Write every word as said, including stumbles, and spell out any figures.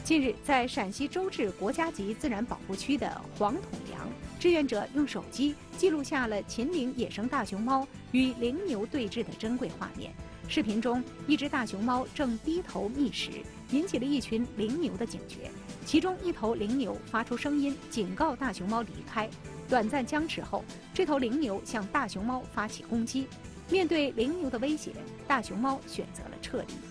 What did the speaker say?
近日，在陕西周至国家级自然保护区的黄统梁，志愿者用手机记录下了秦岭野生大熊猫与羚牛对峙的珍贵画面。视频中，一只大熊猫正低头觅食，引起了一群羚牛的警觉。其中一头羚牛发出声音警告大熊猫离开。短暂僵持后，这头羚牛向大熊猫发起攻击。面对羚牛的威胁，大熊猫选择了撤离。